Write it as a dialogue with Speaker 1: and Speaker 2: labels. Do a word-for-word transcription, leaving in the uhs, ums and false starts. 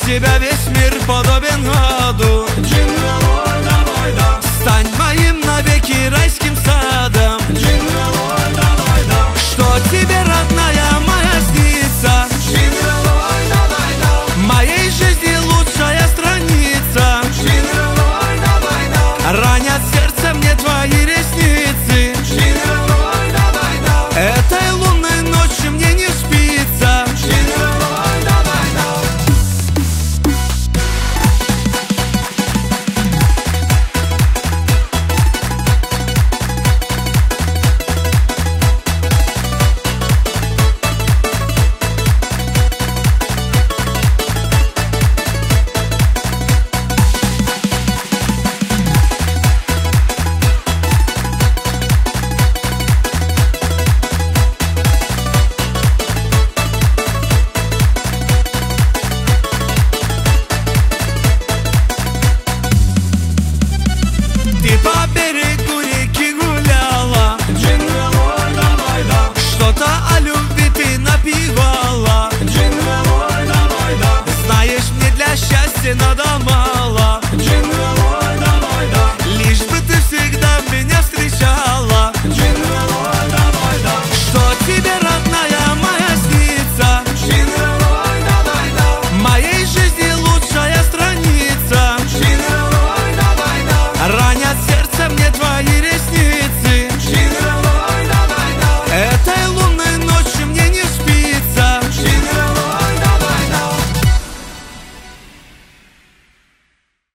Speaker 1: тебя весь мир подобен аду. Стань моим навеки райским садом. Что тебе, родная моя, снится? Моей жизни лучшая страница. Ранят сердце мне твои ресницы. Этой лунной ночью мне не спится. Ты по берегу реки гуляла, что-то о любви ты напевала. Знаешь, мне для счастья надо мало.